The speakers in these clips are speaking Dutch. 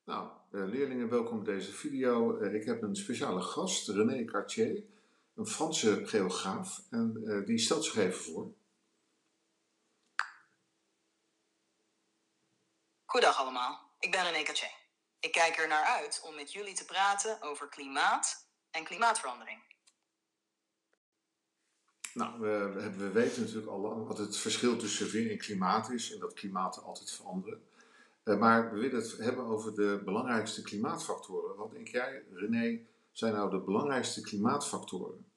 Nou, leerlingen, welkom bij deze video. Ik heb een speciale gast, René Cartier, een Franse geograaf, en die stelt zich even voor. Goedendag allemaal, ik ben René Cartier. Ik kijk er naar uit om met jullie te praten over klimaat en klimaatverandering. Nou, we weten natuurlijk al lang wat het verschil tussen weer en klimaat is en dat klimaten altijd veranderen. Maar we willen het hebben over de belangrijkste klimaatfactoren. Wat denk jij, René, zijn nou de belangrijkste klimaatfactoren?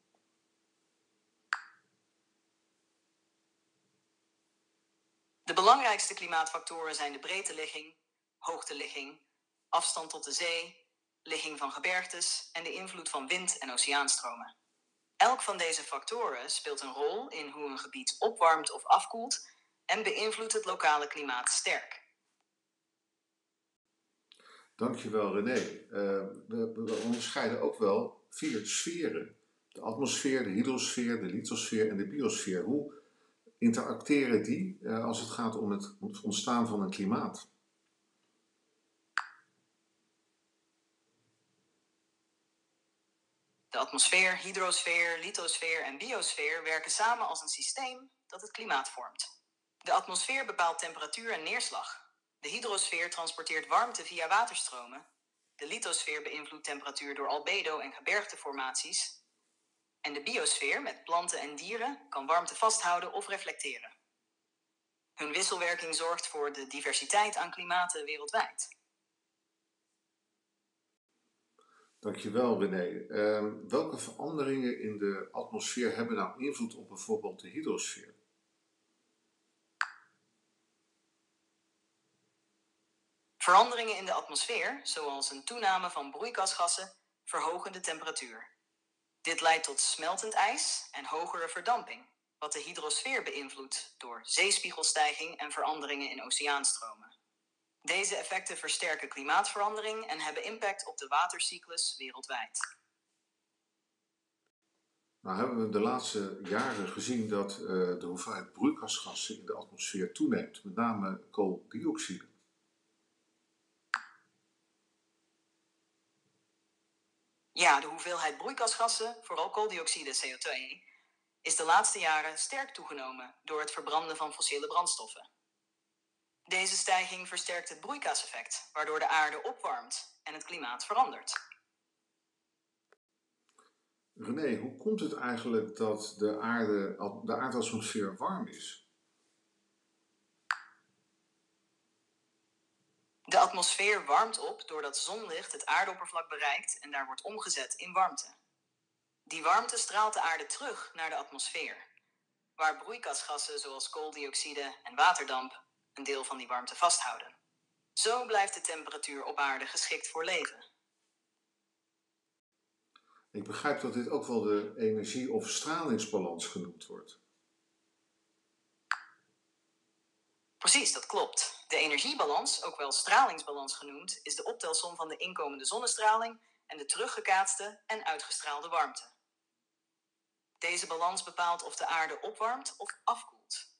De belangrijkste klimaatfactoren zijn de breedteligging, hoogteligging, afstand tot de zee, ligging van gebergtes en de invloed van wind- en oceaanstromen. Elk van deze factoren speelt een rol in hoe een gebied opwarmt of afkoelt en beïnvloedt het lokale klimaat sterk. Dankjewel, René. We onderscheiden ook wel 4 sferen. De atmosfeer, de hydrosfeer, de lithosfeer en de biosfeer. Hoe interacteren die als het gaat om het ontstaan van een klimaat? De atmosfeer, hydrosfeer, lithosfeer en biosfeer werken samen als een systeem dat het klimaat vormt. De atmosfeer bepaalt temperatuur en neerslag. De hydrosfeer transporteert warmte via waterstromen. De lithosfeer beïnvloedt temperatuur door albedo en gebergteformaties. En de biosfeer, met planten en dieren, kan warmte vasthouden of reflecteren. Hun wisselwerking zorgt voor de diversiteit aan klimaten wereldwijd. Dankjewel, René. Welke veranderingen in de atmosfeer hebben nou invloed op bijvoorbeeld de hydrosfeer? Veranderingen in de atmosfeer, zoals een toename van broeikasgassen, verhogen de temperatuur. Dit leidt tot smeltend ijs en hogere verdamping, wat de hydrosfeer beïnvloedt door zeespiegelstijging en veranderingen in oceaanstromen. Deze effecten versterken klimaatverandering en hebben impact op de watercyclus wereldwijd. Nou hebben we de laatste jaren gezien dat de hoeveelheid broeikasgassen in de atmosfeer toeneemt, met name kooldioxide. Ja, de hoeveelheid broeikasgassen, vooral kooldioxide CO2, is de laatste jaren sterk toegenomen door het verbranden van fossiele brandstoffen. Deze stijging versterkt het broeikaseffect, waardoor de aarde opwarmt en het klimaat verandert. René, hoe komt het eigenlijk dat de aardatmosfeer warm is? De atmosfeer warmt op doordat zonlicht het aardoppervlak bereikt en daar wordt omgezet in warmte. Die warmte straalt de aarde terug naar de atmosfeer, waar broeikasgassen zoals kooldioxide en waterdamp een deel van die warmte vasthouden. Zo blijft de temperatuur op aarde geschikt voor leven. Ik begrijp dat dit ook wel de energie- of stralingsbalans genoemd wordt. Precies, dat klopt. De energiebalans, ook wel stralingsbalans genoemd, is de optelsom van de inkomende zonnestraling en de teruggekaatste en uitgestraalde warmte. Deze balans bepaalt of de aarde opwarmt of afkoelt.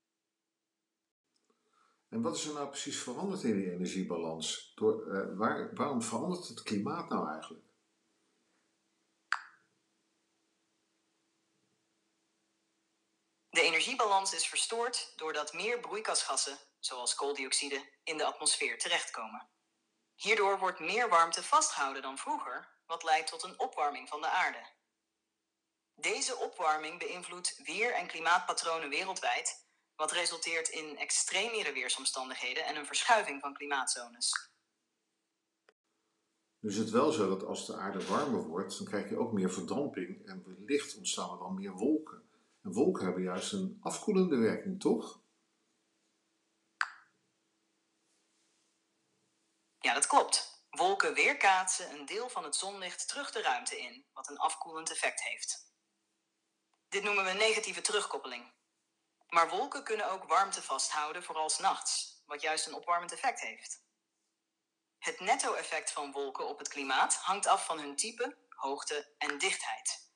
En wat is er nou precies veranderd in die energiebalans? Waarom verandert het klimaat nou eigenlijk? De energiebalans is verstoord doordat meer broeikasgassen, zoals kooldioxide, in de atmosfeer terechtkomen. Hierdoor wordt meer warmte vastgehouden dan vroeger, wat leidt tot een opwarming van de aarde. Deze opwarming beïnvloedt weer- en klimaatpatronen wereldwijd, wat resulteert in extremere weersomstandigheden en een verschuiving van klimaatzones. Nu is het wel zo dat als de aarde warmer wordt, dan krijg je ook meer verdamping en wellicht ontstaan er dan meer wolken. En wolken hebben juist een afkoelende werking, toch? Ja, dat klopt. Wolken weerkaatsen een deel van het zonlicht terug de ruimte in, wat een afkoelend effect heeft. Dit noemen we negatieve terugkoppeling. Maar wolken kunnen ook warmte vasthouden, vooral 's nachts, wat juist een opwarmend effect heeft. Het netto-effect van wolken op het klimaat hangt af van hun type, hoogte en dichtheid.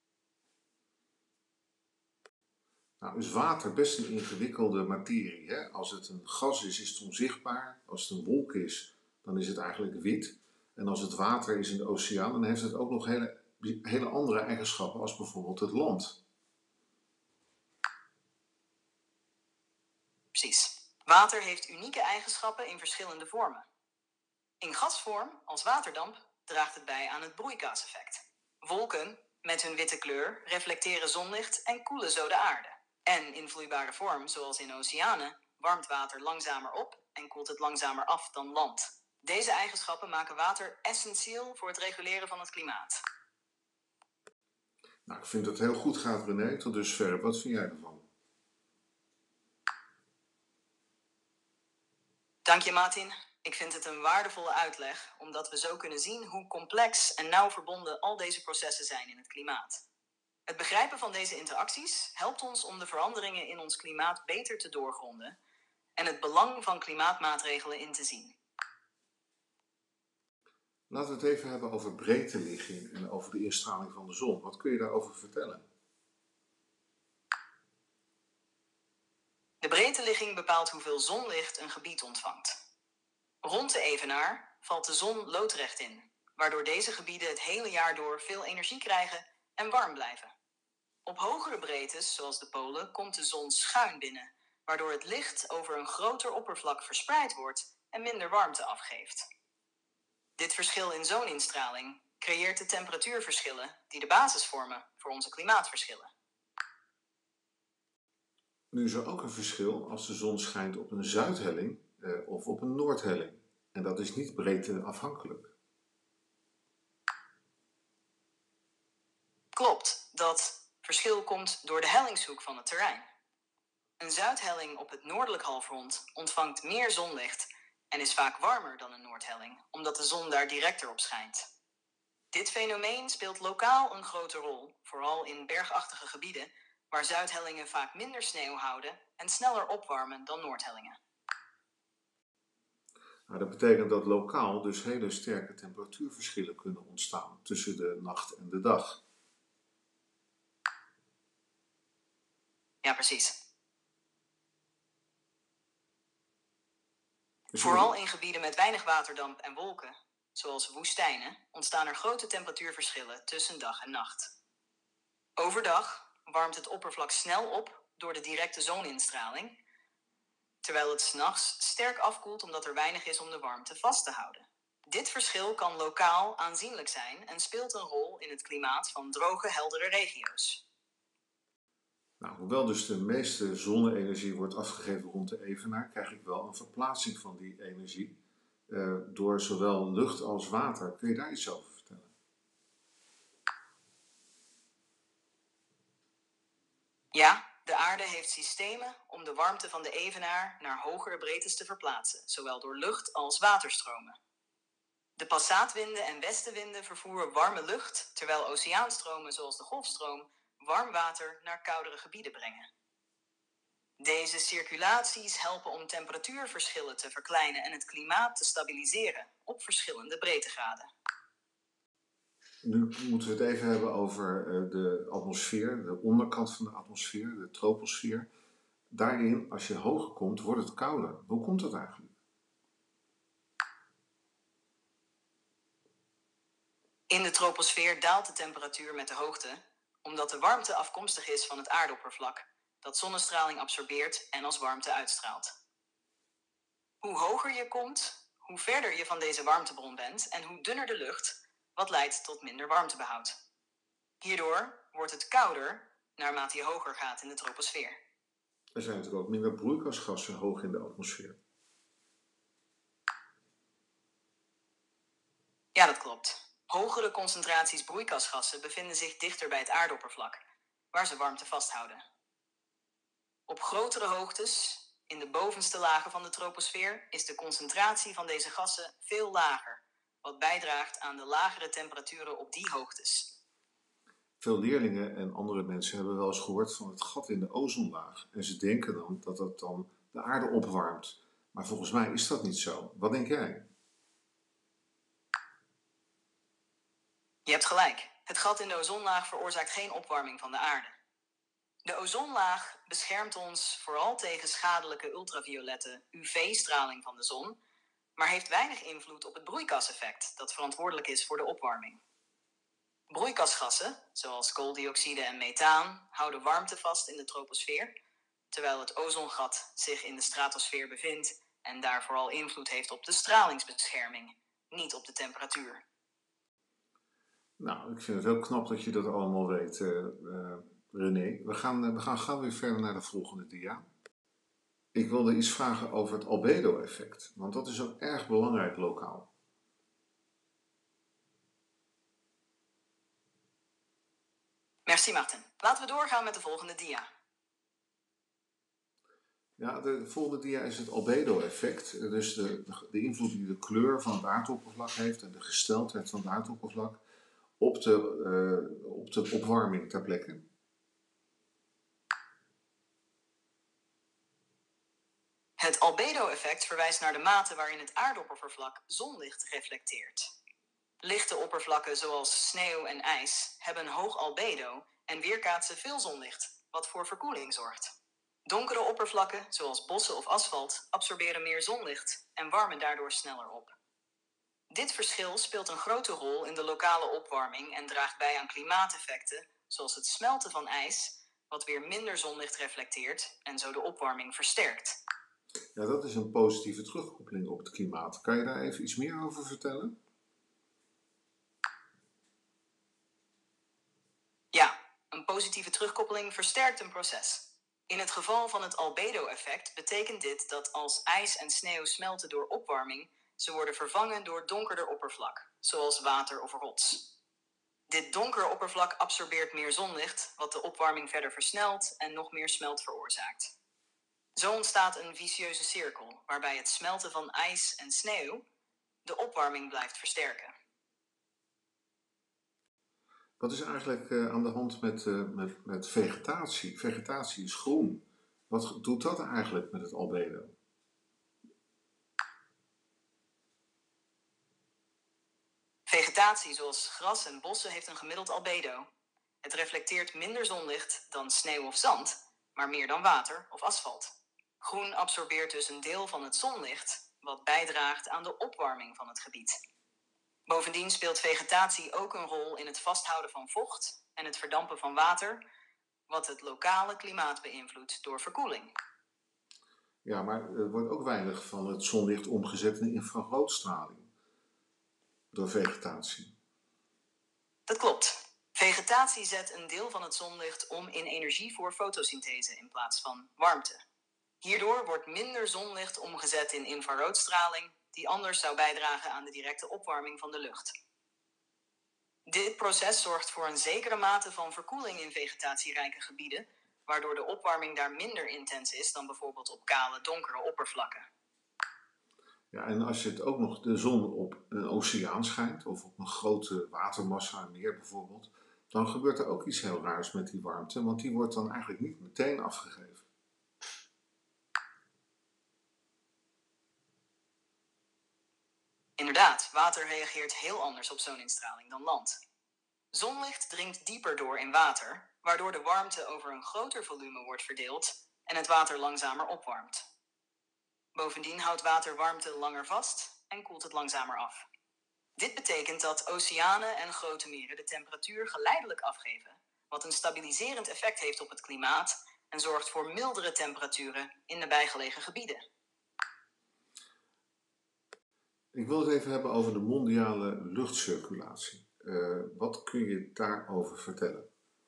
Nou, is water best een ingewikkelde materie, hè? Als het een gas is, is het onzichtbaar. Als het een wolk is, dan is het eigenlijk wit. En als het water is in de oceaan, dan heeft het ook nog hele andere eigenschappen als bijvoorbeeld het land. Precies. Water heeft unieke eigenschappen in verschillende vormen. In gasvorm, als waterdamp, draagt het bij aan het broeikaseffect. Wolken, met hun witte kleur, reflecteren zonlicht en koelen zo de aarde. En in vloeibare vorm, zoals in oceanen, warmt water langzamer op en koelt het langzamer af dan land. Deze eigenschappen maken water essentieel voor het reguleren van het klimaat. Nou, ik vind dat het heel goed gaat, René, tot dusver. Wat vind jij ervan? Dank je, Martin. Ik vind het een waardevolle uitleg, omdat we zo kunnen zien hoe complex en nauw verbonden al deze processen zijn in het klimaat. Het begrijpen van deze interacties helpt ons om de veranderingen in ons klimaat beter te doorgronden en het belang van klimaatmaatregelen in te zien. Laten we het even hebben over breedteligging en over de instraling van de zon. Wat kun je daarover vertellen? De breedteligging bepaalt hoeveel zonlicht een gebied ontvangt. Rond de evenaar valt de zon loodrecht in, waardoor deze gebieden het hele jaar door veel energie krijgen en warm blijven. Op hogere breedtes, zoals de polen, komt de zon schuin binnen, waardoor het licht over een groter oppervlak verspreid wordt en minder warmte afgeeft. Dit verschil in zoninstraling creëert de temperatuurverschillen die de basis vormen voor onze klimaatverschillen. Nu is er ook een verschil als de zon schijnt op een zuidhelling of op een noordhelling. En dat is niet breedteafhankelijk. Klopt, dat verschil komt door de hellingshoek van het terrein. Een zuidhelling op het noordelijk halfrond ontvangt meer zonlicht en is vaak warmer dan een noordhelling, omdat de zon daar directer op schijnt. Dit fenomeen speelt lokaal een grote rol, vooral in bergachtige gebieden, waar zuidhellingen vaak minder sneeuw houden en sneller opwarmen dan noordhellingen. Nou, dat betekent dat lokaal dus hele sterke temperatuurverschillen kunnen ontstaan tussen de nacht en de dag. Ja, precies. Vooral in gebieden met weinig waterdamp en wolken, zoals woestijnen, ontstaan er grote temperatuurverschillen tussen dag en nacht. Overdag warmt het oppervlak snel op door de directe zoninstraling, terwijl het 's nachts sterk afkoelt omdat er weinig is om de warmte vast te houden. Dit verschil kan lokaal aanzienlijk zijn en speelt een rol in het klimaat van droge, heldere regio's. Nou, hoewel dus de meeste zonne-energie wordt afgegeven rond de evenaar, krijg ik wel een verplaatsing van die energie door zowel lucht als water. Kun je daar iets over vertellen? Ja, de aarde heeft systemen om de warmte van de evenaar naar hogere breedtes te verplaatsen, zowel door lucht als waterstromen. De passaatwinden en westenwinden vervoeren warme lucht, terwijl oceaanstromen zoals de golfstroom warm water naar koudere gebieden brengen. Deze circulaties helpen om temperatuurverschillen te verkleinen en het klimaat te stabiliseren op verschillende breedtegraden. Nu moeten we het even hebben over de atmosfeer, de onderkant van de atmosfeer, de troposfeer. Daarin, als je hoger komt, wordt het kouder. Hoe komt dat eigenlijk? In de troposfeer daalt de temperatuur met de hoogte, omdat de warmte afkomstig is van het aardoppervlak, dat zonnestraling absorbeert en als warmte uitstraalt. Hoe hoger je komt, hoe verder je van deze warmtebron bent en hoe dunner de lucht, wat leidt tot minder warmtebehoud. Hierdoor wordt het kouder naarmate je hoger gaat in de troposfeer. Er zijn natuurlijk ook minder broeikasgassen hoog in de atmosfeer. Ja, dat klopt. Hogere concentraties broeikasgassen bevinden zich dichter bij het aardoppervlak, waar ze warmte vasthouden. Op grotere hoogtes, in de bovenste lagen van de troposfeer, is de concentratie van deze gassen veel lager, wat bijdraagt aan de lagere temperaturen op die hoogtes. Veel leerlingen en andere mensen hebben wel eens gehoord van het gat in de ozonlaag. En ze denken dan dat dat dan de aarde opwarmt. Maar volgens mij is dat niet zo. Wat denk jij? Je hebt gelijk. Het gat in de ozonlaag veroorzaakt geen opwarming van de aarde. De ozonlaag beschermt ons vooral tegen schadelijke ultraviolette UV-straling van de zon, maar heeft weinig invloed op het broeikaseffect dat verantwoordelijk is voor de opwarming. Broeikasgassen, zoals kooldioxide en methaan, houden warmte vast in de troposfeer, terwijl het ozongat zich in de stratosfeer bevindt en daar vooral invloed heeft op de stralingsbescherming, niet op de temperatuur. Nou, ik vind het heel knap dat je dat allemaal weet, René. We gaan gauw weer verder naar de volgende dia. Ik wilde iets vragen over het albedo-effect, want dat is ook erg belangrijk lokaal. Merci Martin. Laten we doorgaan met de volgende dia. Ja, de volgende dia is het albedo-effect. Dus de invloed die de kleur van het aardoppervlak heeft en de gesteldheid van het aardoppervlak op de opwarming ter plekke. Het albedo-effect verwijst naar de mate waarin het aardoppervlak zonlicht reflecteert. Lichte oppervlakken zoals sneeuw en ijs hebben een hoog albedo en weerkaatsen veel zonlicht, wat voor verkoeling zorgt. Donkere oppervlakken, zoals bossen of asfalt, absorberen meer zonlicht en warmen daardoor sneller op. Dit verschil speelt een grote rol in de lokale opwarming en draagt bij aan klimaateffecten, zoals het smelten van ijs, wat weer minder zonlicht reflecteert en zo de opwarming versterkt. Ja, dat is een positieve terugkoppeling op het klimaat. Kan je daar even iets meer over vertellen? Ja, een positieve terugkoppeling versterkt een proces. In het geval van het albedo-effect betekent dit dat als ijs en sneeuw smelten door opwarming, ze worden vervangen door donkerder oppervlak, zoals water of rots. Dit donkere oppervlak absorbeert meer zonlicht, wat de opwarming verder versnelt en nog meer smelt veroorzaakt. Zo ontstaat een vicieuze cirkel, waarbij het smelten van ijs en sneeuw de opwarming blijft versterken. Wat is eigenlijk aan de hand met vegetatie? Vegetatie is groen. Wat doet dat eigenlijk met het albedo? Vegetatie zoals gras en bossen heeft een gemiddeld albedo. Het reflecteert minder zonlicht dan sneeuw of zand, maar meer dan water of asfalt. Groen absorbeert dus een deel van het zonlicht, wat bijdraagt aan de opwarming van het gebied. Bovendien speelt vegetatie ook een rol in het vasthouden van vocht en het verdampen van water, wat het lokale klimaat beïnvloedt door verkoeling. Ja, maar er wordt ook weinig van het zonlicht omgezet in infraroodstraling door vegetatie. Dat klopt. Vegetatie zet een deel van het zonlicht om in energie voor fotosynthese in plaats van warmte. Hierdoor wordt minder zonlicht omgezet in infraroodstraling, die anders zou bijdragen aan de directe opwarming van de lucht. Dit proces zorgt voor een zekere mate van verkoeling in vegetatierijke gebieden, waardoor de opwarming daar minder intens is dan bijvoorbeeld op kale, donkere oppervlakken. Ja, en als je het ook nog de zon op een oceaan schijnt, of op een grote watermassa, een meer bijvoorbeeld, dan gebeurt er ook iets heel raars met die warmte, want die wordt dan eigenlijk niet meteen afgegeven. Inderdaad, water reageert heel anders op zo'n instraling dan land. Zonlicht dringt dieper door in water, waardoor de warmte over een groter volume wordt verdeeld en het water langzamer opwarmt. Bovendien houdt water warmte langer vast en koelt het langzamer af. Dit betekent dat oceanen en grote meren de temperatuur geleidelijk afgeven, wat een stabiliserend effect heeft op het klimaat en zorgt voor mildere temperaturen in de bijgelegen gebieden. Ik wil het even hebben over de mondiale luchtcirculatie. Wat kun je daarover vertellen?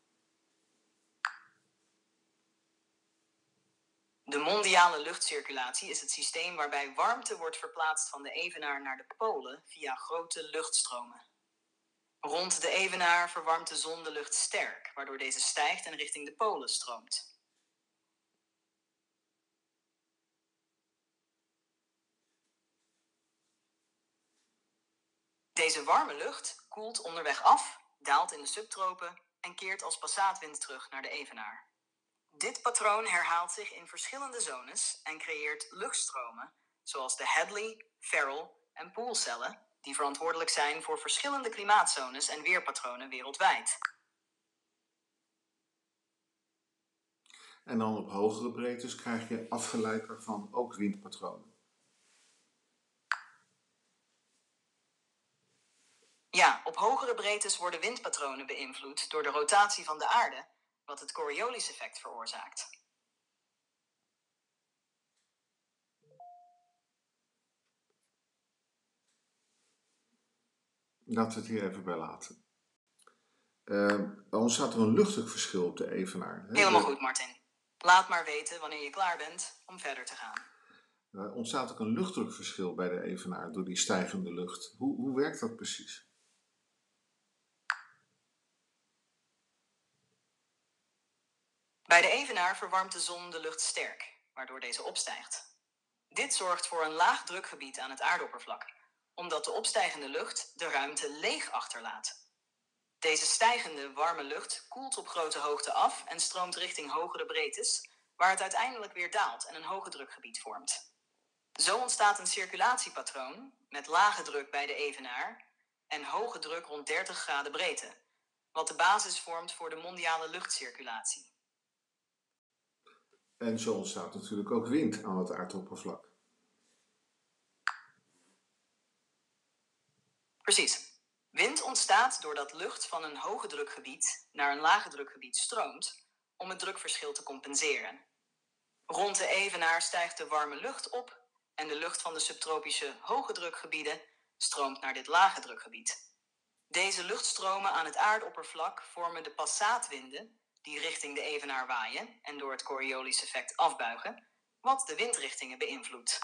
De mondiale luchtcirculatie is het systeem waarbij warmte wordt verplaatst van de evenaar naar de polen via grote luchtstromen. Rond de evenaar verwarmt de zon de lucht sterk, waardoor deze stijgt en richting de polen stroomt. Deze warme lucht koelt onderweg af, daalt in de subtropen en keert als passaatwind terug naar de evenaar. Dit patroon herhaalt zich in verschillende zones en creëert luchtstromen, zoals de Hadley, Ferrel en Poolcellen, die verantwoordelijk zijn voor verschillende klimaatzones en weerpatronen wereldwijd. En dan op hogere breedtes krijg je afgeleid daarvan ook windpatronen. Ja, op hogere breedtes worden windpatronen beïnvloed door de rotatie van de aarde, wat het Coriolis-effect veroorzaakt. Laten we het hier even bij laten. Ontstaat er een luchtdrukverschil op de evenaar? Helemaal goed, Martin. Laat maar weten wanneer je klaar bent om verder te gaan. Ontstaat ook een luchtdrukverschil bij de evenaar door die stijgende lucht? Hoe werkt dat precies? Bij de evenaar verwarmt de zon de lucht sterk, waardoor deze opstijgt. Dit zorgt voor een laag drukgebied aan het aardoppervlak, omdat de opstijgende lucht de ruimte leeg achterlaat. Deze stijgende, warme lucht koelt op grote hoogte af en stroomt richting hogere breedtes, waar het uiteindelijk weer daalt en een hoge drukgebied vormt. Zo ontstaat een circulatiepatroon met lage druk bij de evenaar en hoge druk rond 30 graden breedte, wat de basis vormt voor de mondiale luchtcirculatie. En zo ontstaat natuurlijk ook wind aan het aardoppervlak. Precies. Wind ontstaat doordat lucht van een hoge drukgebied naar een lage drukgebied stroomt om het drukverschil te compenseren. Rond de evenaar stijgt de warme lucht op en de lucht van de subtropische hoge drukgebieden stroomt naar dit lage drukgebied. Deze luchtstromen aan het aardoppervlak vormen de passaatwinden die richting de evenaar waaien en door het Coriolis-effect afbuigen, wat de windrichtingen beïnvloedt.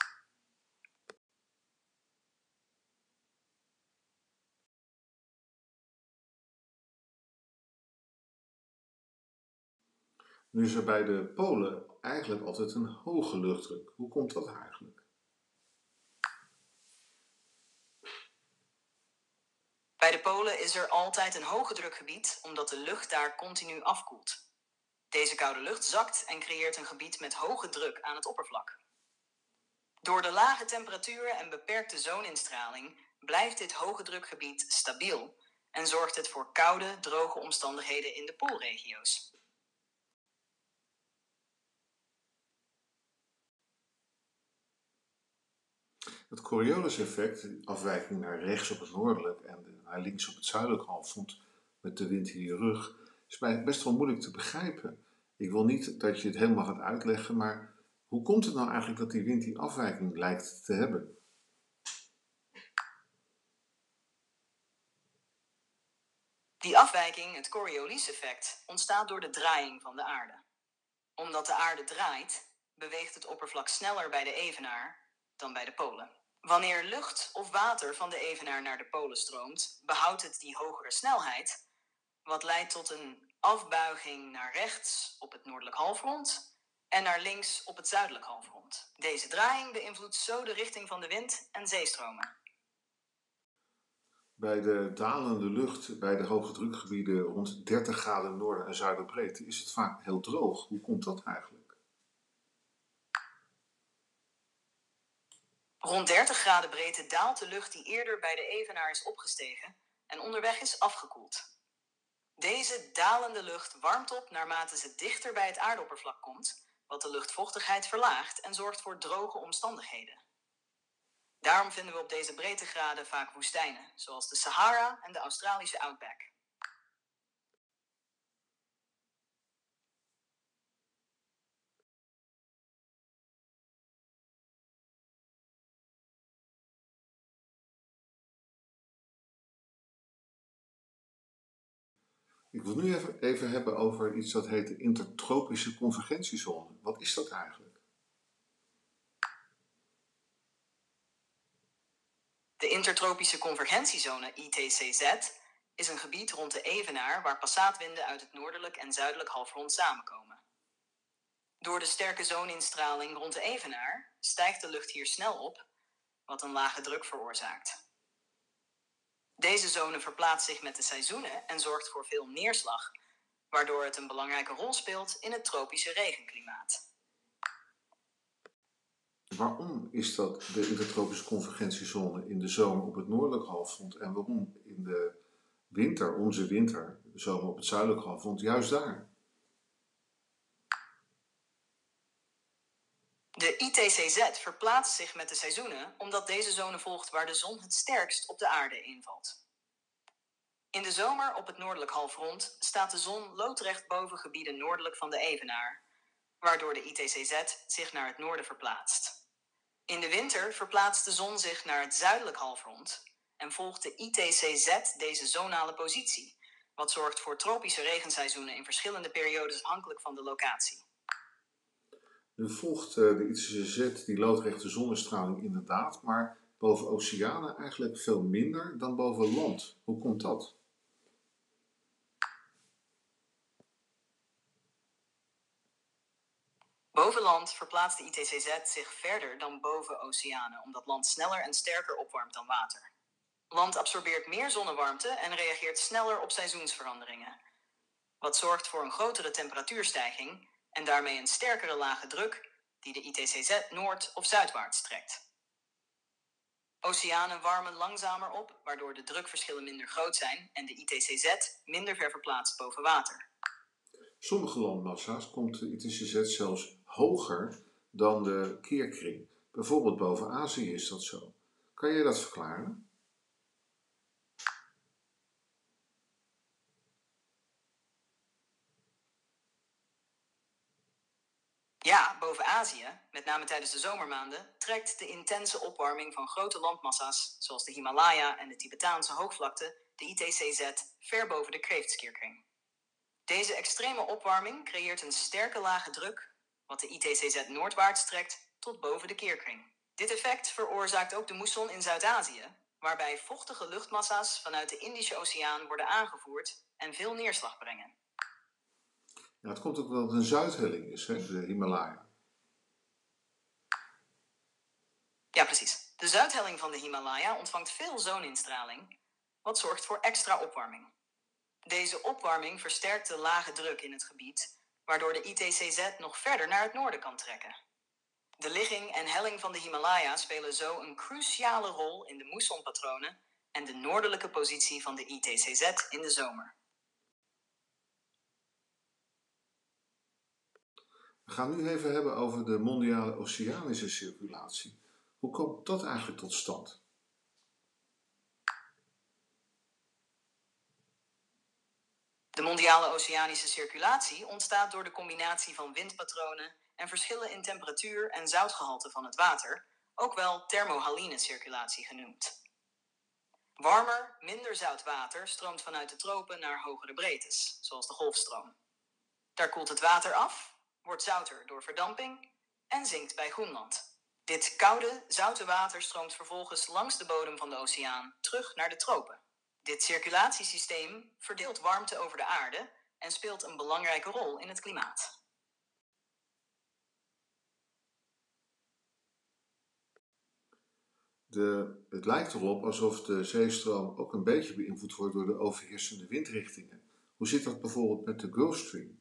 Nu is er bij de polen eigenlijk altijd een hoge luchtdruk. Hoe komt dat eigenlijk? Bij de polen is er altijd een hoge drukgebied omdat de lucht daar continu afkoelt. Deze koude lucht zakt en creëert een gebied met hoge druk aan het oppervlak. Door de lage temperaturen en beperkte zooninstraling blijft dit hoge drukgebied stabiel en zorgt het voor koude, droge omstandigheden in de poolregio's. Het Coriolis-effect, afwijking naar rechts op het noordelijk en naar links op het zuidelijk halfrond met de wind in je rug, is mij best wel moeilijk te begrijpen. Ik wil niet dat je het helemaal gaat uitleggen, maar hoe komt het nou eigenlijk dat die wind die afwijking lijkt te hebben? Die afwijking, het Coriolis-effect, ontstaat door de draaiing van de aarde. Omdat de aarde draait, beweegt het oppervlak sneller bij de evenaar dan bij de polen. Wanneer lucht of water van de evenaar naar de polen stroomt, behoudt het die hogere snelheid, wat leidt tot een afbuiging naar rechts op het noordelijk halfrond en naar links op het zuidelijk halfrond. Deze draaiing beïnvloedt zo de richting van de wind en zeestromen. Bij de dalende lucht bij de hoge drukgebieden rond 30 graden noorden en zuiderbreedte is het vaak heel droog. Hoe komt dat eigenlijk? Rond 30 graden breedte daalt de lucht die eerder bij de evenaar is opgestegen en onderweg is afgekoeld. Deze dalende lucht warmt op naarmate ze dichter bij het aardoppervlak komt, wat de luchtvochtigheid verlaagt en zorgt voor droge omstandigheden. Daarom vinden we op deze breedtegraden vaak woestijnen, zoals de Sahara en de Australische Outback. Ik wil nu even hebben over iets dat heet de intertropische convergentiezone. Wat is dat eigenlijk? De intertropische convergentiezone, ITCZ, is een gebied rond de evenaar waar passaatwinden uit het noordelijk en zuidelijk halfrond samenkomen. Door de sterke zooninstraling rond de evenaar stijgt de lucht hier snel op, wat een lage druk veroorzaakt. Deze zone verplaatst zich met de seizoenen en zorgt voor veel neerslag, waardoor het een belangrijke rol speelt in het tropische regenklimaat. Waarom is dat de intertropische convergentiezone in de zomer op het noordelijk halfrond en waarom in de winter, onze winter, de zomer op het zuidelijk halfrond, juist daar? De ITCZ verplaatst zich met de seizoenen omdat deze zone volgt waar de zon het sterkst op de aarde invalt. In de zomer op het noordelijk halfrond staat de zon loodrecht boven gebieden noordelijk van de evenaar, waardoor de ITCZ zich naar het noorden verplaatst. In de winter verplaatst de zon zich naar het zuidelijk halfrond en volgt de ITCZ deze zonale positie, wat zorgt voor tropische regenseizoenen in verschillende periodes afhankelijk van de locatie. Nu volgt de ITCZ die loodrechte zonnestraling inderdaad, maar boven oceanen eigenlijk veel minder dan boven land. Hoe komt dat? Boven land verplaatst de ITCZ zich verder dan boven oceanen, omdat land sneller en sterker opwarmt dan water. Land absorbeert meer zonnewarmte en reageert sneller op seizoensveranderingen, wat zorgt voor een grotere temperatuurstijging en daarmee een sterkere lage druk die de ITCZ noord- of zuidwaarts trekt. Oceanen warmen langzamer op, waardoor de drukverschillen minder groot zijn en de ITCZ minder ver verplaatst boven water. Sommige landmassa's komt de ITCZ zelfs hoger dan de keerkring. Bijvoorbeeld boven Azië is dat zo. Kan je dat verklaren? Ja, boven Azië, met name tijdens de zomermaanden, trekt de intense opwarming van grote landmassa's, zoals de Himalaya en de Tibetaanse hoogvlakte, de ITCZ ver boven de kreeftskeerkring. Deze extreme opwarming creëert een sterke lage druk, wat de ITCZ noordwaarts trekt tot boven de keerkring. Dit effect veroorzaakt ook de moesson in Zuid-Azië, waarbij vochtige luchtmassa's vanuit de Indische Oceaan worden aangevoerd en veel neerslag brengen. Ja, het komt ook wel dat het een zuidhelling is, hè, de Himalaya. Ja, precies. De zuidhelling van de Himalaya ontvangt veel zoninstraling, wat zorgt voor extra opwarming. Deze opwarming versterkt de lage druk in het gebied, waardoor de ITCZ nog verder naar het noorden kan trekken. De ligging en helling van de Himalaya spelen zo een cruciale rol in de moessonpatronen en de noordelijke positie van de ITCZ in de zomer. We gaan nu even hebben over de mondiale oceanische circulatie. Hoe komt dat eigenlijk tot stand? De mondiale oceanische circulatie ontstaat door de combinatie van windpatronen en verschillen in temperatuur en zoutgehalte van het water, ook wel thermohaline circulatie genoemd. Warmer, minder zout water stroomt vanuit de tropen naar hogere breedtes, zoals de Golfstroom. Daar koelt het water af, wordt zouter door verdamping en zinkt bij Groenland. Dit koude, zoute water stroomt vervolgens langs de bodem van de oceaan terug naar de tropen. Dit circulatiesysteem verdeelt warmte over de aarde en speelt een belangrijke rol in het klimaat. Het lijkt erop alsof de zeestroom ook een beetje beïnvloed wordt door de overheersende windrichtingen. Hoe zit dat bijvoorbeeld met de Gulf Stream?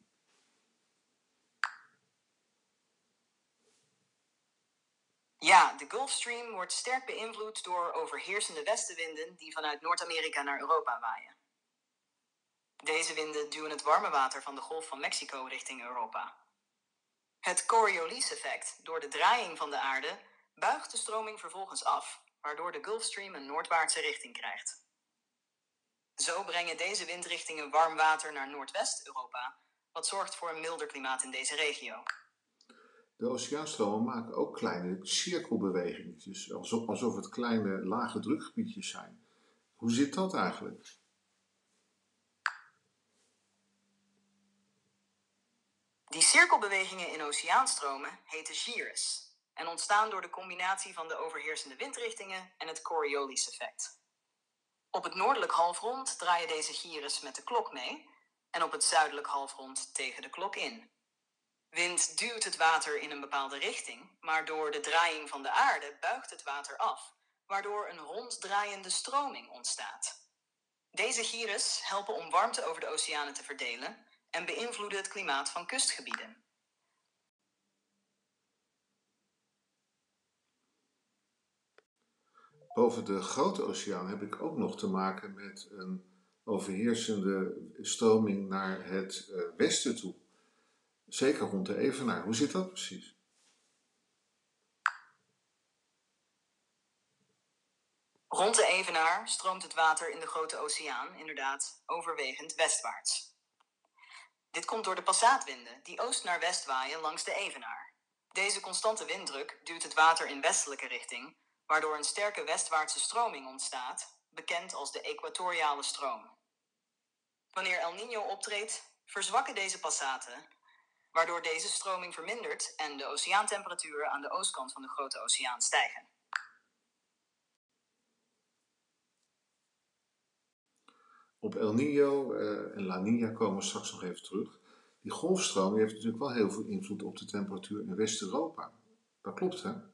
Ja, de Gulfstream wordt sterk beïnvloed door overheersende westenwinden die vanuit Noord-Amerika naar Europa waaien. Deze winden duwen het warme water van de Golf van Mexico richting Europa. Het Coriolis-effect, door de draaiing van de aarde, buigt de stroming vervolgens af, waardoor de Gulfstream een noordwaartse richting krijgt. Zo brengen deze windrichtingen warm water naar Noordwest-Europa, wat zorgt voor een milder klimaat in deze regio. De oceaanstromen maken ook kleine cirkelbewegingen, alsof het kleine lage drukgebiedjes zijn. Hoe zit dat eigenlijk? Die cirkelbewegingen in oceaanstromen heten gyres en ontstaan door de combinatie van de overheersende windrichtingen en het Coriolis-effect. Op het noordelijk halfrond draaien deze gyres met de klok mee en op het zuidelijk halfrond tegen de klok in. Wind duwt het water in een bepaalde richting, maar door de draaiing van de aarde buigt het water af, waardoor een ronddraaiende stroming ontstaat. Deze gyres helpen om warmte over de oceanen te verdelen en beïnvloeden het klimaat van kustgebieden. Boven de grote oceaan heb ik ook nog te maken met een overheersende stroming naar het westen toe. Zeker rond de Evenaar. Hoe zit dat precies? Rond de evenaar stroomt het water in de Grote Oceaan inderdaad overwegend westwaarts. Dit komt door de passaatwinden die oost naar west waaien langs de evenaar. Deze constante winddruk duwt het water in westelijke richting, waardoor een sterke westwaartse stroming ontstaat, bekend als de equatoriale stroom. Wanneer El Niño optreedt, verzwakken deze passaten, waardoor deze stroming vermindert en de oceaantemperaturen aan de oostkant van de Grote Oceaan stijgen. Op El Niño en La Niña komen we straks nog even terug. Die golfstroom heeft natuurlijk wel heel veel invloed op de temperatuur in West-Europa. Dat klopt, hè?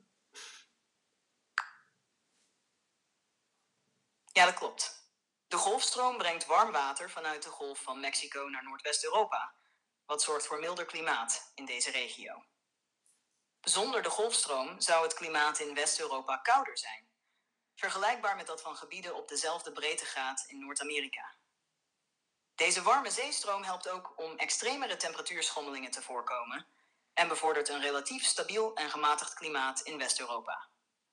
Ja, dat klopt. De golfstroom brengt warm water vanuit de Golf van Mexico naar Noordwest-Europa, wat zorgt voor milder klimaat in deze regio. Zonder de golfstroom zou het klimaat in West-Europa kouder zijn, vergelijkbaar met dat van gebieden op dezelfde breedtegraad in Noord-Amerika. Deze warme zeestroom helpt ook om extremere temperatuurschommelingen te voorkomen en bevordert een relatief stabiel en gematigd klimaat in West-Europa.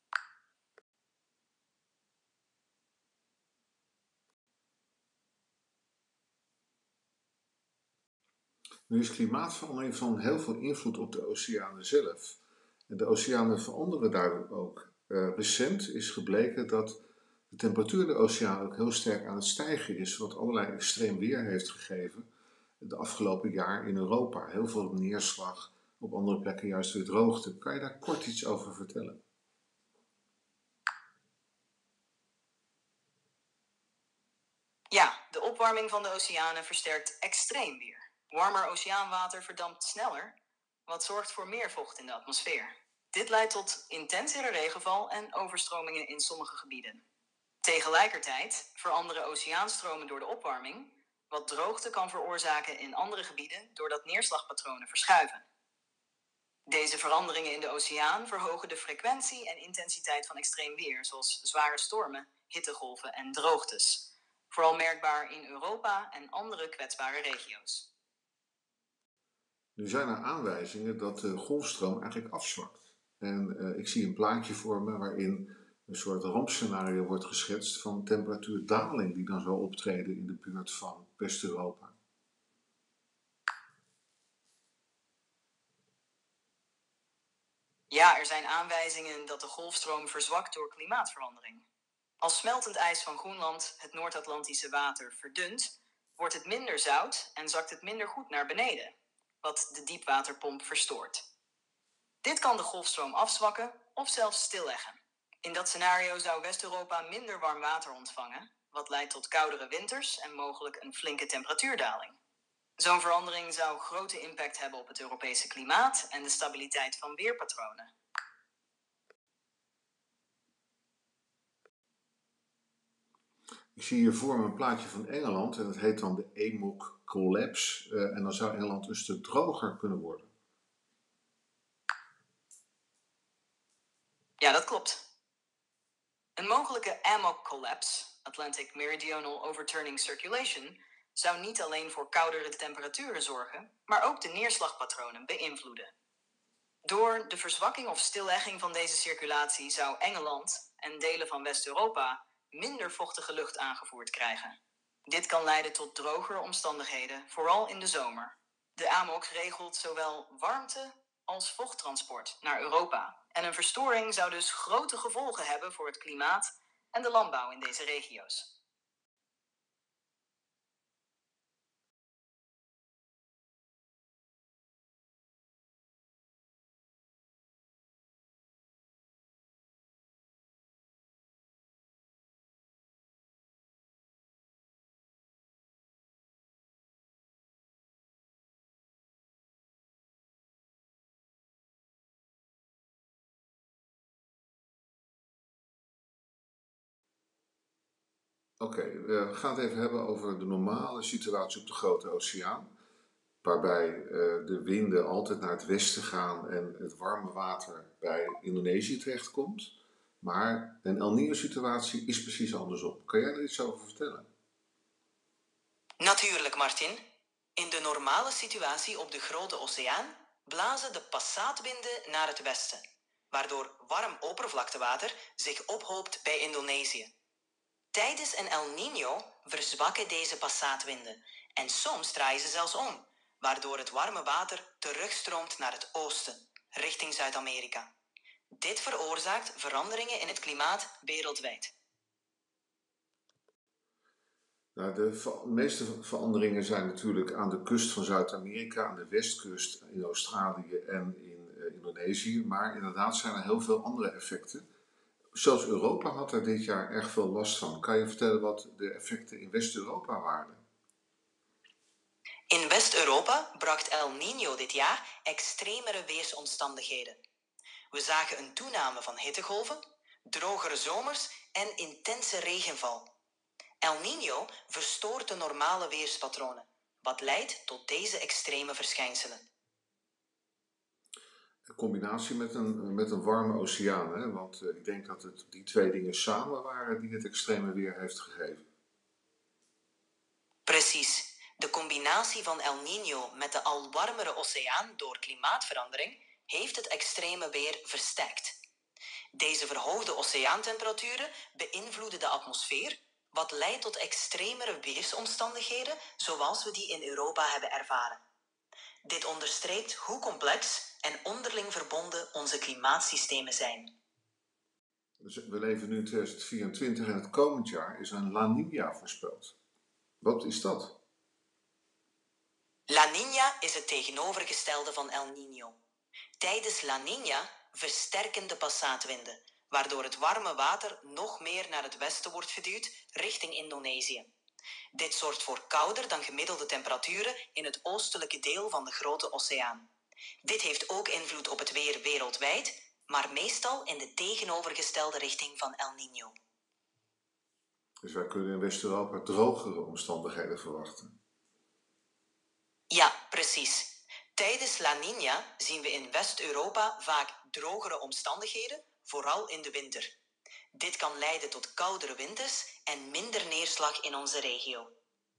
Nu is klimaatverandering van heel veel invloed op de oceanen zelf. En de oceanen veranderen daardoor ook. Recent is gebleken dat de temperatuur in de oceaan ook heel sterk aan het stijgen is, wat allerlei extreem weer heeft gegeven de afgelopen jaar in Europa. Heel veel neerslag, op andere plekken juist weer droogte. Kan je daar kort iets over vertellen? Ja, de opwarming van de oceanen versterkt extreem weer. Warmer oceaanwater verdampt sneller, wat zorgt voor meer vocht in de atmosfeer. Dit leidt tot intensere regenval en overstromingen in sommige gebieden. Tegelijkertijd veranderen oceaanstromen door de opwarming, wat droogte kan veroorzaken in andere gebieden doordat neerslagpatronen verschuiven. Deze veranderingen in de oceaan verhogen de frequentie en intensiteit van extreem weer, zoals zware stormen, hittegolven en droogtes. Vooral merkbaar in Europa en andere kwetsbare regio's. Nu zijn er aanwijzingen dat de golfstroom eigenlijk afzwakt. En ik zie een plaatje voor me waarin een soort rampscenario wordt geschetst van temperatuurdaling die dan zal optreden in de buurt van West-Europa. Ja, er zijn aanwijzingen dat de golfstroom verzwakt door klimaatverandering. Als smeltend ijs van Groenland het Noord-Atlantische water verdunt, wordt het minder zout en zakt het minder goed naar beneden, wat de diepwaterpomp verstoort. Dit kan de golfstroom afzwakken of zelfs stilleggen. In dat scenario zou West-Europa minder warm water ontvangen, wat leidt tot koudere winters en mogelijk een flinke temperatuurdaling. Zo'n verandering zou grote impact hebben op het Europese klimaat en de stabiliteit van weerpatronen. Ik zie hier voor me een plaatje van Engeland en dat heet dan de EMOC Collapse. En dan zou Engeland een stuk droger kunnen worden. Ja, dat klopt. Een mogelijke AMOC collapse, Atlantic Meridional Overturning Circulation, zou niet alleen voor koudere temperaturen zorgen, maar ook de neerslagpatronen beïnvloeden. Door de verzwakking of stillegging van deze circulatie zou Engeland en delen van West-Europa minder vochtige lucht aangevoerd krijgen. Dit kan leiden tot drogere omstandigheden, vooral in de zomer. De AMOC regelt zowel warmte als vochttransport naar Europa. En een verstoring zou dus grote gevolgen hebben voor het klimaat en de landbouw in deze regio's. Oké, we gaan het even hebben over de normale situatie op de Grote Oceaan. Waarbij de winden altijd naar het westen gaan en het warme water bij Indonesië terechtkomt. Maar een El Niño-situatie is precies andersom. Kan jij er iets over vertellen? Natuurlijk, Martin. In de normale situatie op de Grote Oceaan blazen de passaatwinden naar het westen, waardoor warm oppervlaktewater zich ophoopt bij Indonesië. Tijdens een El Niño verzwakken deze passaatwinden en soms draaien ze zelfs om, waardoor het warme water terugstroomt naar het oosten, richting Zuid-Amerika. Dit veroorzaakt veranderingen in het klimaat wereldwijd. Nou, de meeste veranderingen zijn natuurlijk aan de kust van Zuid-Amerika, aan de westkust, in Australië en in Indonesië. Maar inderdaad zijn er heel veel andere effecten. Zelfs Europa had er dit jaar erg veel last van. Kan je vertellen wat de effecten in West-Europa waren? In West-Europa bracht El Niño dit jaar extremere weersomstandigheden. We zagen een toename van hittegolven, drogere zomers en intense regenval. El Niño verstoort de normale weerspatronen, wat leidt tot deze extreme verschijnselen. In combinatie met een warme oceaan, hè? Want ik denk dat het die twee dingen samen waren die het extreme weer heeft gegeven. Precies. De combinatie van El Niño met de al warmere oceaan door klimaatverandering heeft het extreme weer versterkt. Deze verhoogde oceaantemperaturen beïnvloeden de atmosfeer, wat leidt tot extremere weersomstandigheden zoals we die in Europa hebben ervaren. Dit onderstreept hoe complex en onderling verbonden onze klimaatsystemen zijn. Dus we leven nu in 2024 en het komend jaar is een La Niña voorspeld. Wat is dat? La Niña is het tegenovergestelde van El Niño. Tijdens La Niña versterken de passaatwinden, waardoor het warme water nog meer naar het westen wordt geduwd richting Indonesië. Dit zorgt voor kouder dan gemiddelde temperaturen in het oostelijke deel van de Grote Oceaan. Dit heeft ook invloed op het weer wereldwijd, maar meestal in de tegenovergestelde richting van El Niño. Dus wij kunnen in West-Europa drogere omstandigheden verwachten. Ja, precies. Tijdens La Niña zien we in West-Europa vaak drogere omstandigheden, vooral in de winter. Dit kan leiden tot koudere winters en minder neerslag in onze regio.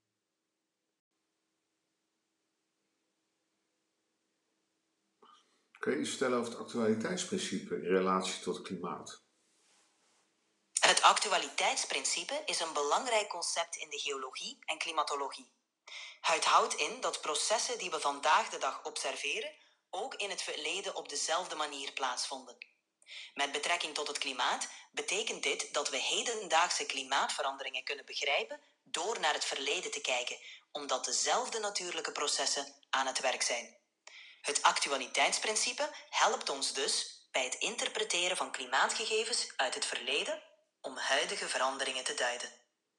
Kun je iets vertellen over het actualiteitsprincipe in relatie tot het klimaat? Het actualiteitsprincipe is een belangrijk concept in de geologie en klimatologie. Het houdt in dat processen die we vandaag de dag observeren ook in het verleden op dezelfde manier plaatsvonden. Met betrekking tot het klimaat betekent dit dat we hedendaagse klimaatveranderingen kunnen begrijpen door naar het verleden te kijken, omdat dezelfde natuurlijke processen aan het werk zijn. Het actualiteitsprincipe helpt ons dus bij het interpreteren van klimaatgegevens uit het verleden om huidige veranderingen te duiden.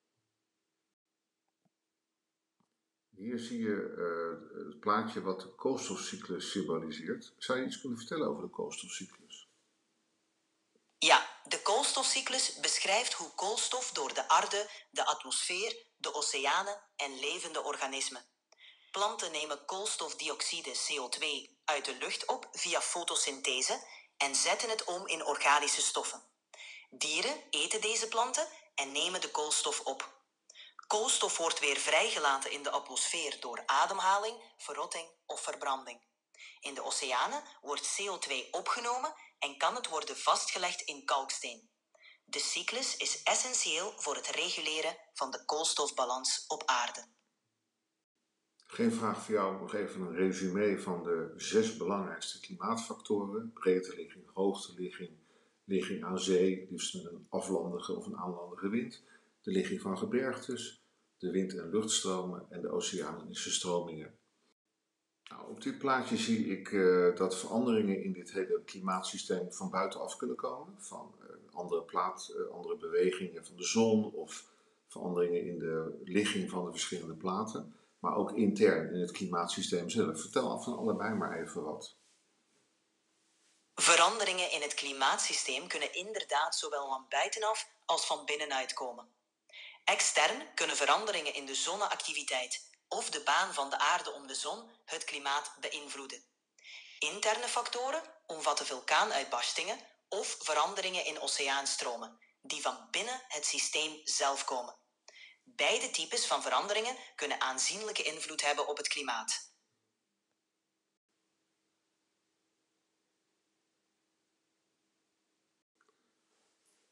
Hier zie je het plaatje wat de koolstofcyclus symboliseert. Zou je iets kunnen vertellen over de koolstofcyclus? Ja, de koolstofcyclus beschrijft hoe koolstof door de aarde, de atmosfeer, de oceanen en levende organismen. Planten nemen koolstofdioxide CO2 uit de lucht op via fotosynthese en zetten het om in organische stoffen. Dieren eten deze planten en nemen de koolstof op. Koolstof wordt weer vrijgelaten in de atmosfeer door ademhaling, verrotting of verbranding. In de oceanen wordt CO2 opgenomen en kan het worden vastgelegd in kalksteen. De cyclus is essentieel voor het reguleren van de koolstofbalans op aarde. Geen vraag voor jou, nog even een resume van de 6 belangrijkste klimaatfactoren. Breedteligging, hoogteligging, ligging aan zee, liefst met een aflandige of een aanlandige wind, de ligging van gebergtes, de wind- en luchtstromen en de oceanische stromingen. Nou, op dit plaatje zie ik dat veranderingen in dit hele klimaatsysteem van buitenaf kunnen komen. Van andere bewegingen van de zon of veranderingen in de ligging van de verschillende platen. Maar ook intern in het klimaatsysteem zelf. Vertel van allebei maar even wat. Veranderingen in het klimaatsysteem kunnen inderdaad zowel van buitenaf als van binnenuit komen. Extern kunnen veranderingen in de zonneactiviteit of de baan van de aarde om de zon het klimaat beïnvloeden. Interne factoren omvatten vulkaanuitbarstingen of veranderingen in oceaanstromen, die van binnen het systeem zelf komen. Beide types van veranderingen kunnen aanzienlijke invloed hebben op het klimaat.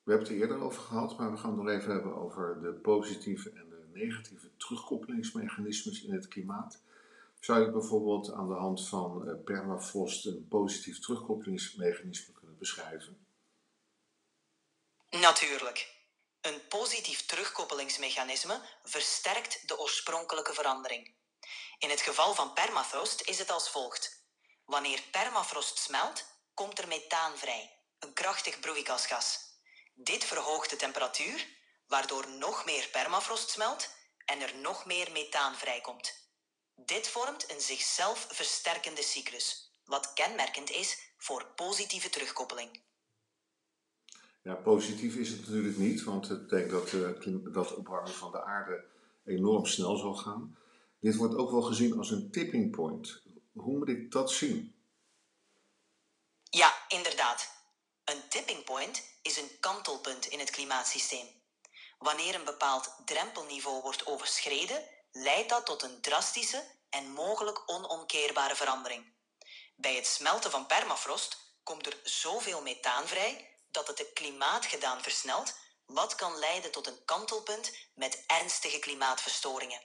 We hebben het er eerder over gehad, maar we gaan het nog even hebben over de positieve en de negatieve terugkoppelingsmechanismes in het klimaat. Zou je bijvoorbeeld aan de hand van permafrost een positief terugkoppelingsmechanisme kunnen beschrijven? Natuurlijk. Een positief terugkoppelingsmechanisme versterkt de oorspronkelijke verandering. In het geval van permafrost is het als volgt. Wanneer permafrost smelt, komt er methaan vrij, een krachtig broeikasgas. Dit verhoogt de temperatuur, waardoor nog meer permafrost smelt en er nog meer methaan vrijkomt. Dit vormt een zichzelf versterkende cyclus, wat kenmerkend is voor positieve terugkoppeling. Ja, positief is het natuurlijk niet, want het betekent dat de opwarming van de aarde enorm snel zal gaan. Dit wordt ook wel gezien als een tipping point. Hoe moet ik dat zien? Ja, inderdaad. Een tipping point is een kantelpunt in het klimaatsysteem. Wanneer een bepaald drempelniveau wordt overschreden, leidt dat tot een drastische en mogelijk onomkeerbare verandering. Bij het smelten van permafrost komt er zoveel methaan vrij dat het de klimaatgedaan versnelt, wat kan leiden tot een kantelpunt met ernstige klimaatverstoringen.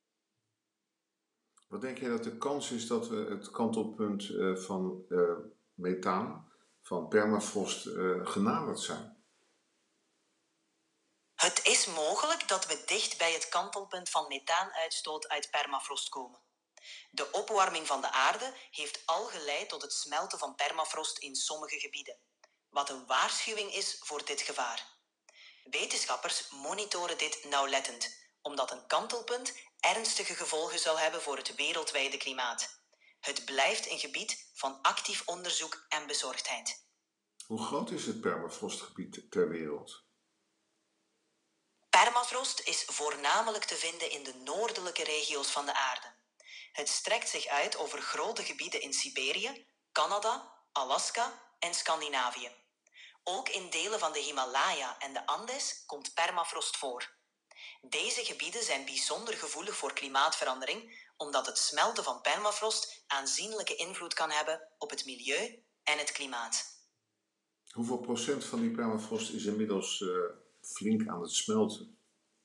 Wat denk je dat de kans is dat we het kantelpunt van methaan, van permafrost, genaderd zijn? Het is mogelijk dat we dicht bij het kantelpunt van methaanuitstoot uit permafrost komen. De opwarming van de aarde heeft al geleid tot het smelten van permafrost in sommige gebieden, wat een waarschuwing is voor dit gevaar. Wetenschappers monitoren dit nauwlettend, omdat een kantelpunt ernstige gevolgen zou hebben voor het wereldwijde klimaat. Het blijft een gebied van actief onderzoek en bezorgdheid. Hoe groot is het permafrostgebied ter wereld? Permafrost is voornamelijk te vinden in de noordelijke regio's van de aarde. Het strekt zich uit over grote gebieden in Siberië, Canada, Alaska en Scandinavië. Ook in delen van de Himalaya en de Andes komt permafrost voor. Deze gebieden zijn bijzonder gevoelig voor klimaatverandering, omdat het smelten van permafrost aanzienlijke invloed kan hebben op het milieu en het klimaat. Hoeveel procent van die permafrost is inmiddels flink aan het smelten?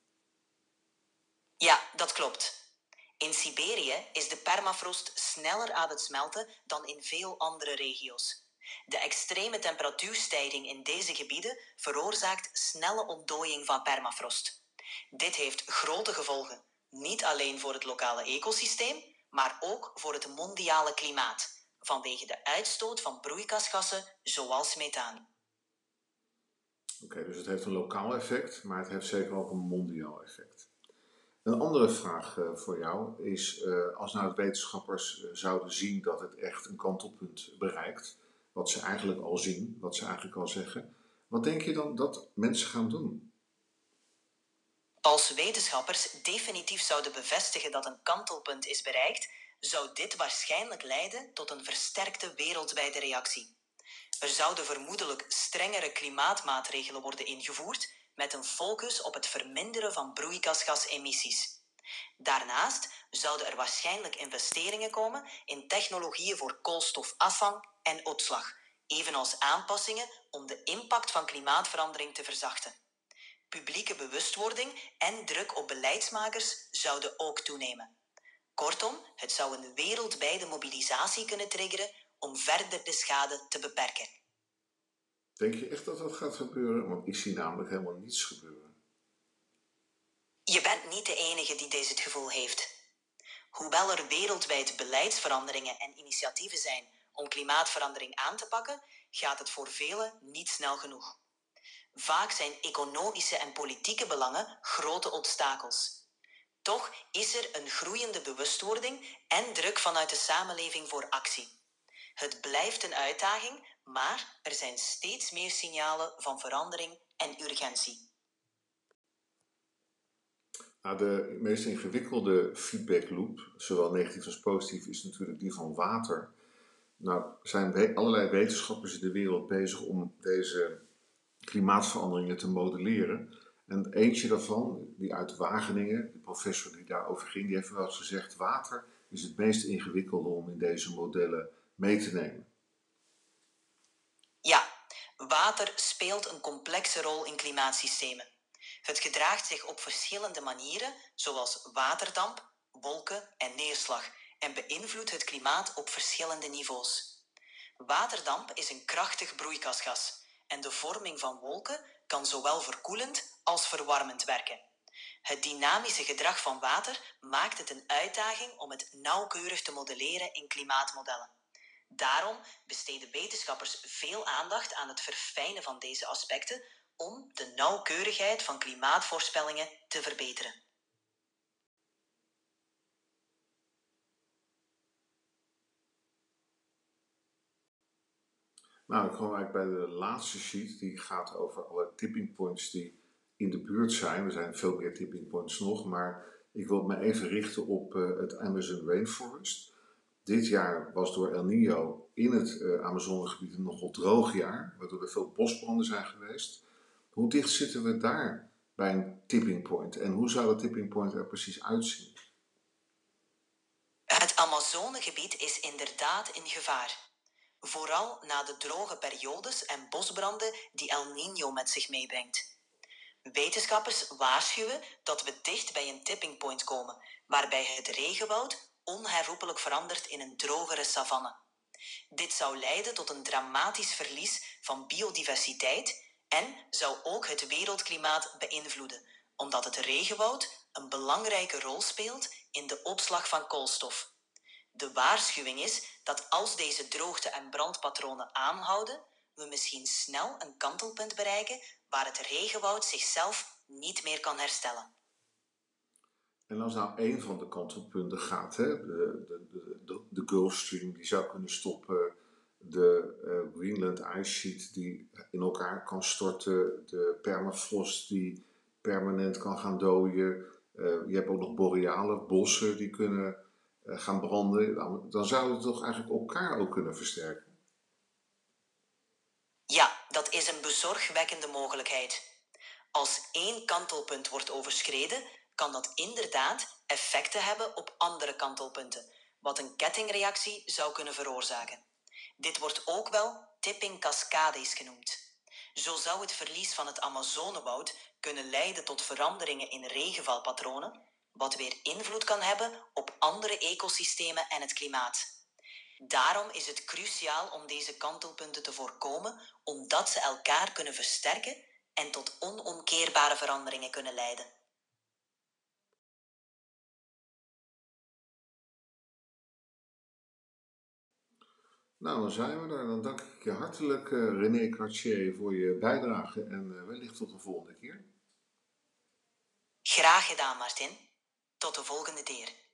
Ja, dat klopt. In Siberië is de permafrost sneller aan het smelten dan in veel andere regio's. De extreme temperatuurstijging in deze gebieden veroorzaakt snelle ontdooiing van permafrost. Dit heeft grote gevolgen, niet alleen voor het lokale ecosysteem, maar ook voor het mondiale klimaat, vanwege de uitstoot van broeikasgassen zoals methaan. Oké, dus het heeft een lokaal effect, maar het heeft zeker ook een mondiaal effect. Een andere vraag voor jou is, als nou wetenschappers zouden zien dat het echt een kantelpunt bereikt, wat ze eigenlijk al zien, wat ze eigenlijk al zeggen, wat denk je dan dat mensen gaan doen? Als wetenschappers definitief zouden bevestigen dat een kantelpunt is bereikt, zou dit waarschijnlijk leiden tot een versterkte wereldwijde reactie. Er zouden vermoedelijk strengere klimaatmaatregelen worden ingevoerd met een focus op het verminderen van broeikasgasemissies. Daarnaast zouden er waarschijnlijk investeringen komen in technologieën voor koolstofafvang en opslag, evenals aanpassingen om de impact van klimaatverandering te verzachten. Publieke bewustwording en druk op beleidsmakers zouden ook toenemen. Kortom, het zou een wereldwijde mobilisatie kunnen triggeren om verder de schade te beperken. Denk je echt dat dat gaat gebeuren? Want ik zie namelijk helemaal niets gebeuren. Je bent niet de enige die deze het gevoel heeft. Hoewel er wereldwijd beleidsveranderingen en initiatieven zijn om klimaatverandering aan te pakken, gaat het voor velen niet snel genoeg. Vaak zijn economische en politieke belangen grote obstakels. Toch is er een groeiende bewustwording en druk vanuit de samenleving voor actie. Het blijft een uitdaging, maar er zijn steeds meer signalen van verandering en urgentie. Nou, de meest ingewikkelde feedback loop, zowel negatief als positief, is natuurlijk die van water. Nou, zijn allerlei wetenschappers in de wereld bezig om deze klimaatveranderingen te modelleren. En eentje daarvan, die uit Wageningen, de professor die daarover ging, die heeft wel eens gezegd: water is het meest ingewikkelde om in deze modellen mee te nemen. Ja, Water speelt een complexe rol in klimaatsystemen. Het gedraagt zich op verschillende manieren, zoals waterdamp, wolken en neerslag, en beïnvloedt het klimaat op verschillende niveaus. Waterdamp is een krachtig broeikasgas en de vorming van wolken kan zowel verkoelend als verwarmend werken. Het dynamische gedrag van water maakt het een uitdaging om het nauwkeurig te modelleren in klimaatmodellen. Daarom besteden wetenschappers veel aandacht aan het verfijnen van deze aspecten om de nauwkeurigheid van klimaatvoorspellingen te verbeteren. Nou, ik kom eigenlijk bij de laatste sheet. Die gaat over alle tipping points die in de buurt zijn. Er zijn veel meer tipping points nog, maar ik wil me even richten op het Amazon Rainforest. Dit jaar was door El Niño in het Amazonegebied een nogal droog jaar, waardoor er veel bosbranden zijn geweest. Hoe dicht zitten we daar bij een tipping point en hoe zou dat tipping point er precies uitzien? Het Amazonegebied is inderdaad in gevaar. Vooral na de droge periodes en bosbranden die El Niño met zich meebrengt. Wetenschappers waarschuwen dat we dicht bij een tipping point komen, waarbij het regenwoud onherroepelijk verandert in een drogere savanne. Dit zou leiden tot een dramatisch verlies van biodiversiteit en zou ook het wereldklimaat beïnvloeden, omdat het regenwoud een belangrijke rol speelt in de opslag van koolstof. De waarschuwing is dat als deze droogte- en brandpatronen aanhouden, we misschien snel een kantelpunt bereiken waar het regenwoud zichzelf niet meer kan herstellen. En als nou één van de kantelpunten gaat, hè, de Gulf Stream die zou kunnen stoppen, de Greenland Ice Sheet die in elkaar kan storten, de permafrost die permanent kan gaan dooien, je hebt ook nog boreale bossen die kunnen gaan branden, dan zou het toch eigenlijk elkaar ook kunnen versterken? Ja, dat is een bezorgwekkende mogelijkheid. Als één kantelpunt wordt overschreden, kan dat inderdaad effecten hebben op andere kantelpunten, wat een kettingreactie zou kunnen veroorzaken. Dit wordt ook wel tipping cascades genoemd. Zo zou het verlies van het Amazonewoud kunnen leiden tot veranderingen in regenvalpatronen, wat weer invloed kan hebben op andere ecosystemen en het klimaat. Daarom is het cruciaal om deze kantelpunten te voorkomen, omdat ze elkaar kunnen versterken en tot onomkeerbare veranderingen kunnen leiden. Nou, dan zijn we er. Dan dank ik je hartelijk, René Cartier, voor je bijdrage en wellicht tot de volgende keer. Graag gedaan, Martin. Tot de volgende keer.